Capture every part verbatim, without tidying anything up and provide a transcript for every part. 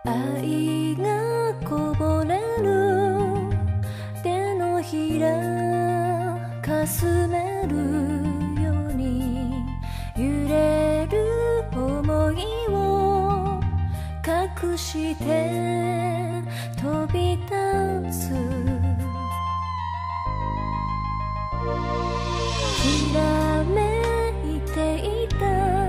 愛がこぼれる手のひらかすめるように揺れる想いを隠して飛び立つきらめいていた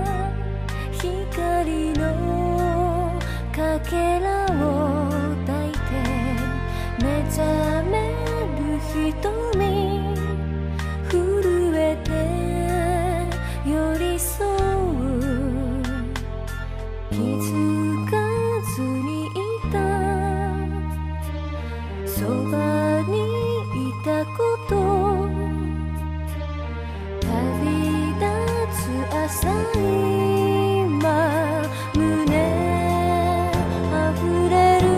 光のかけらを抱いて目覚める瞳震えて寄り添う気づかずにいたそばにいたこと旅立つ朝今胸溢れる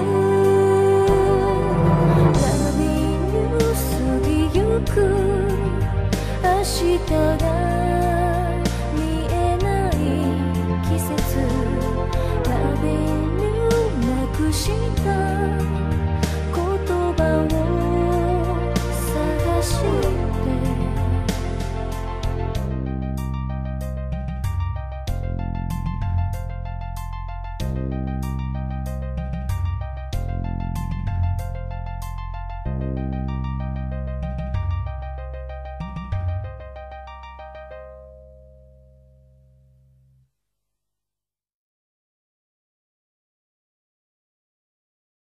波に過ぎゆく明日が見えない季節旅になくした言葉を探して